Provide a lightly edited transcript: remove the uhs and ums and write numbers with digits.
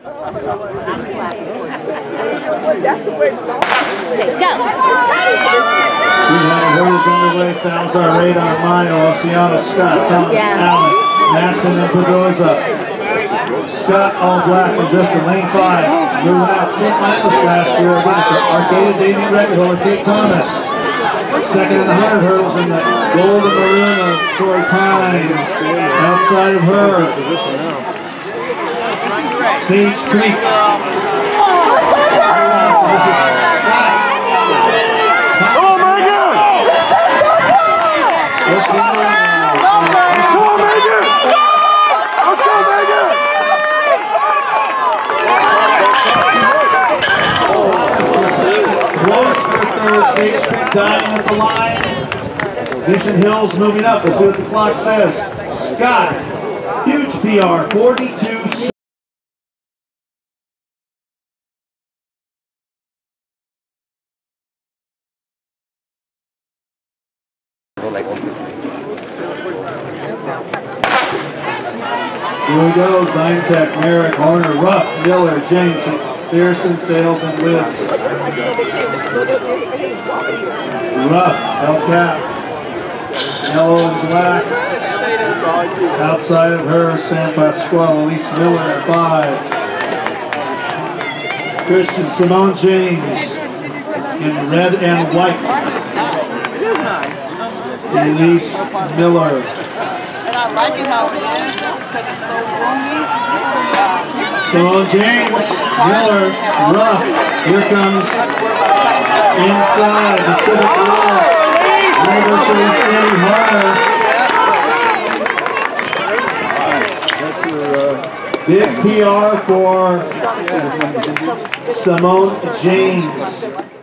That's the way it's going. Go. 300 hurdles underway. Salazar, Radar, Mayo, Oceano, Scott, Thomas, Allen, Matson, and Pedroza. Scott, all black in Vista, lane 5. Moving out, Smith finalist last year. Arcata, Davey Reckenhiller, Kate Thomas. Second in the 100 hurdles in the gold and maroon of Torrey Pines. Outside of her, Sage Creek. This is Scott. Oh my God! Let's go, Megan! Let's go, Megan! Close for third. Sage Creek diving at the line. Mission Hills moving up. Let's see what the clock says. Scott, huge PR, 42. Here we go. Zyntech, Merrick, Horner, Ruff, Miller, James, Pearson, Sales, and Libbs. Ruff, El Cap, yellow and black. Outside of her, San Pasquale, Elise Miller at 5. Christian Simone James in red and white. Elise Miller. And I like it how it is because it's so roomy. Simone James, Miller, Ruff. Here comes inside Pacific Love. University City Horner. Big PR for Simone James.